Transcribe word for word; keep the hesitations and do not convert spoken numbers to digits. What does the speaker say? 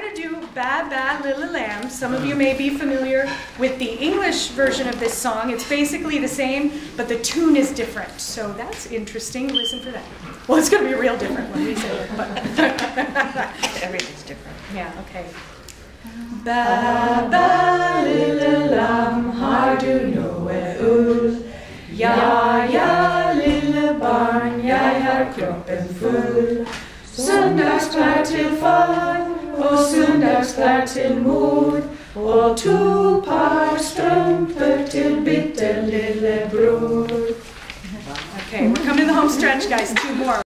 going to do Baa Baa Little Lamb. Some of you may be familiar with the English version of this song. It's basically the same, but the tune is different. So that's interesting. Listen for that. Well, it's going to be real different when we say it. But everything's different. Yeah, okay. Baa Baa Little Lam, har du noe ull? Ja, ja, lille barn, jeg har kroppen full. Søndagsklær til far, og søndagsklær til mor, og to par strømper til bitte lille bror. Okay, we're coming to the home stretch, guys. Two more.